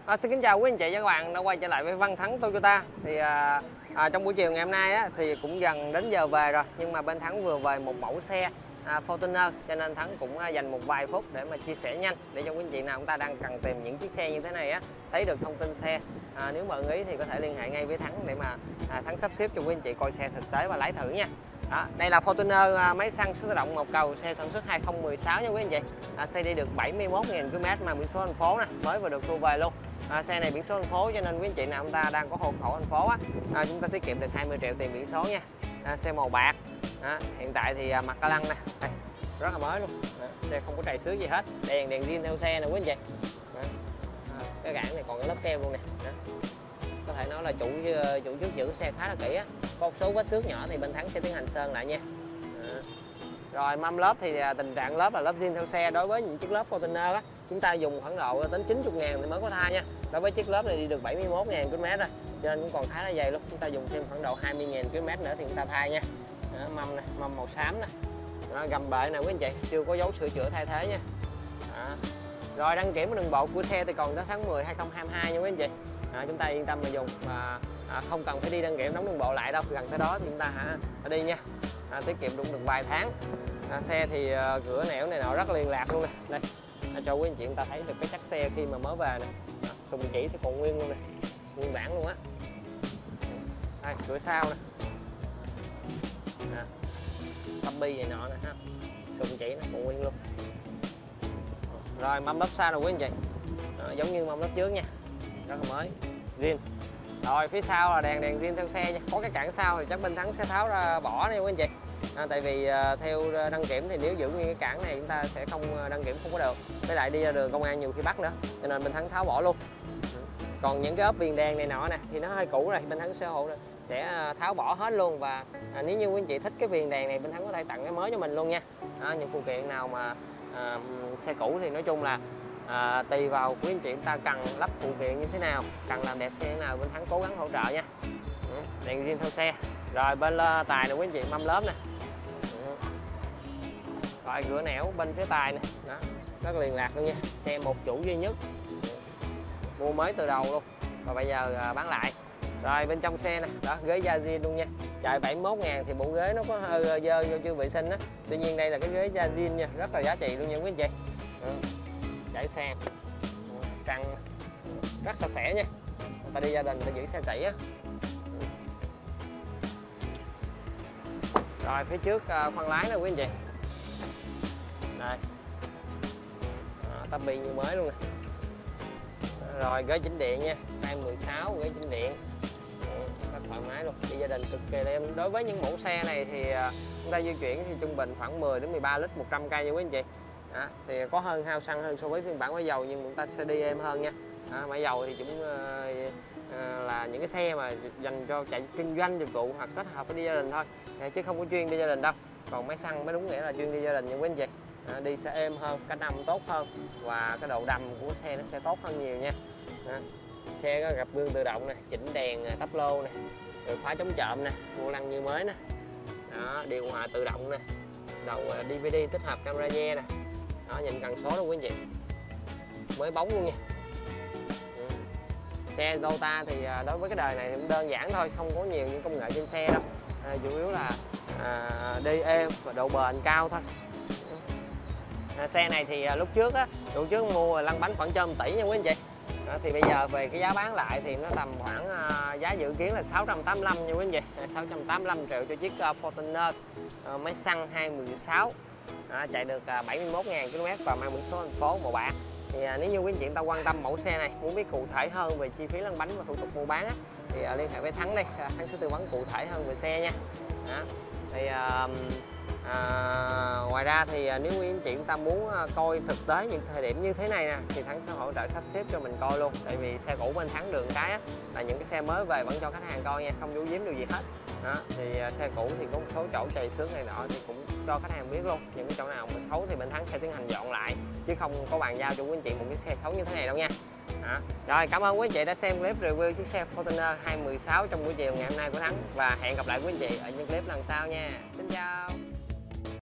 Xin kính chào quý anh chị và các bạn đã quay trở lại với Văn Thắng Toyota. Thì trong buổi chiều ngày hôm nay á, thì cũng gần đến giờ về rồi, nhưng mà bên Thắng vừa về một mẫu xe Fortuner, cho nên Thắng cũng dành một vài phút để mà chia sẻ nhanh để cho quý anh chị nào chúng ta đang cần tìm những chiếc xe như thế này á, thấy được thông tin xe. Nếu mà ưng ý thì có thể liên hệ ngay với Thắng để mà Thắng sắp xếp cho quý anh chị coi xe thực tế và lái thử nha. Đây là Fortuner máy xăng số tự động một cầu, xe sản xuất 2016 nha quý anh chị. Xe đi được 71.000 km mà biển số thành phố nè, mới vừa được thu về luôn. Xe này biển số thành phố cho nên quý anh chị nào chúng ta đang có hộ khẩu thành phố á, chúng ta tiết kiệm được 20 triệu tiền biển số nha. Xe màu bạc. Hiện tại thì mặt ca lăng nè, rất là mới luôn. Xe không có trầy xước gì hết, đèn zin theo xe nè quý anh chị. Cái gãn này còn cái lớp keo luôn nè. Có thể nói là chủ trước giữ xe khá là kỹ á. Có một số vết xước nhỏ thì bên Thắng sẽ tiến hành sơn lại nha. Rồi mâm lớp thì tình trạng lớp là lớp zin theo xe. Đối với những chiếc lớp Fortuner á, chúng ta dùng khoảng độ đến 90.000 thì mới có thay nha. Đối với chiếc lớp này đi được 71.000 km rồi, cho nên cũng còn khá là dày luôn. Chúng ta dùng thêm khoảng độ 20.000 km nữa thì chúng ta thay nha. Mâm này, mâm màu xám nè. Gầm bệ nè quý anh chị, chưa có dấu sửa chữa thay thế nha. Rồi đăng kiểm đường bộ của xe thì còn tới tháng 10 2022 nha quý anh chị. Chúng ta yên tâm mà dùng và không cần phải đi đăng kiểm đóng đường bộ lại đâu, gần tới đó thì chúng ta đi nha. Tiết kiệm được vài tháng. Xe thì cửa nẻo này nọ rất liền lạc luôn nè. Đây cho quý anh chị chúng ta thấy được cái chắc xe khi mà mới về nè. Sùng chỉ thì còn nguyên luôn nè, nguyên bản luôn á. Đây cửa sau nè, tắp bi này nọ nè ha, sùng chỉ nó còn nguyên luôn. Rồi mâm lớp sau rồi quý anh chị, giống như mâm lớp trước nha, rất là mới zin. Rồi phía sau là đèn zin theo xe nha. Có cái cản sau thì chắc bên Thắng sẽ tháo ra bỏ nha quý anh chị. Tại vì theo đăng kiểm thì nếu giữ nguyên cái cản này chúng ta sẽ không đăng kiểm không có được, với lại đi ra đường công an nhiều khi bắt nữa, cho nên bên Thắng tháo bỏ luôn. Còn những cái ốp viền đèn này nọ nè thì nó hơi cũ rồi, bên Thắng sẽ tháo bỏ hết luôn. Và nếu như quý anh chị thích cái viền đèn này, bên Thắng có thể tặng cái mới cho mình luôn nha. Những phụ kiện nào mà xe cũ thì nói chung là tùy vào quý anh chị chúng ta cần lắp phụ kiện như thế nào, cần làm đẹp xe thế nào, bên Thắng cố gắng hỗ trợ nha. Đèn zin theo xe. Rồi bên tài này quý anh chị, mâm lớp nè. Rồi cửa nẻo bên phía tài nè, đó, rất liền lạc luôn nha. Xe một chủ duy nhất, mua mới từ đầu luôn và bây giờ bán lại. Rồi bên trong xe nè, đó, ghế da zin luôn nha. Chạy 71.000 thì bộ ghế nó có hơi dơ do chưa vệ sinh á. Tuy nhiên đây là cái ghế da zin nha, rất là giá trị luôn nha quý anh chị. Trải xe trăng rất sạch sẽ nha. Người ta đi gia đình ta giữ xe kỹ á. Rồi phía trước khoang lái nè quý anh chị. Đây. Tắp bi như mới luôn nè. Rồi ghế chỉnh điện nha, 2016 ghế chỉnh điện. Rất thoải mái luôn, đi gia đình cực kỳ êm. Đối với những mẫu xe này thì chúng ta di chuyển thì trung bình khoảng 10 đến 13 lít 100 cây nha quý anh chị. Thì có hơn hao xăng hơn so với phiên bản máy dầu, nhưng chúng ta sẽ đi êm hơn nha. Máy dầu thì cũng là những cái xe mà dành cho chạy kinh doanh dịch vụ hoặc kết hợp với đi gia đình thôi, chứ không có chuyên đi gia đình đâu. Còn máy xăng mới đúng nghĩa là chuyên đi gia đình nha quý anh chị. Đi sẽ êm hơn, cách âm tốt hơn và cái độ đầm của xe nó sẽ tốt hơn nhiều nha. Xe có gập gương tự động nè, chỉnh đèn tắp lô nè, rồi khóa chống trộm nè, vô lăng như mới nè. Điều hòa tự động nè, đầu DVD tích hợp camera nè. Nhìn cần số đâu quý anh chị, mới bóng luôn nha. Xe Toyota thì đối với cái đời này cũng đơn giản thôi, không có nhiều những công nghệ trên xe đâu. Chủ yếu là đi êm và độ bền cao thôi. Xe này thì lúc trước mua lăn bánh khoảng trên 1 tỷ nha quý anh chị. Thì bây giờ về cái giá bán lại thì nó tầm khoảng giá dự kiến là 685 nha quý anh chị. 685 triệu cho chiếc Fortuner máy xăng 2016. Chạy được 71.000 km và mang biển số thành phố màu bạc. Thì nếu như quý anh chị ta quan tâm mẫu xe này, muốn biết cụ thể hơn về chi phí lăn bánh và thủ tục mua bán á, thì liên hệ với Thắng đây, Thắng sẽ tư vấn cụ thể hơn về xe nha. Thì ngoài ra thì nếu quý anh chị chúng ta muốn coi thực tế những thời điểm như thế này nè, thì Thắng sẽ hỗ trợ sắp xếp cho mình coi luôn. Tại vì xe cũ bên Thắng đường cái á, là những cái xe mới về vẫn cho khách hàng coi nha, không giấu giếm điều gì hết. Thì xe cũ thì có một số chỗ trầy xước này nọ thì cũng cho khách hàng biết luôn. Những cái chỗ nào mà xấu thì bên Thắng sẽ tiến hành dọn lại, chứ không có bàn giao cho quý anh chị một cái xe xấu như thế này đâu nha. Rồi cảm ơn quý anh chị đã xem clip review chiếc xe Fortuner 2016 trong buổi chiều ngày hôm nay của Thắng, và hẹn gặp lại quý anh chị ở những clip lần sau nha. Xin chào.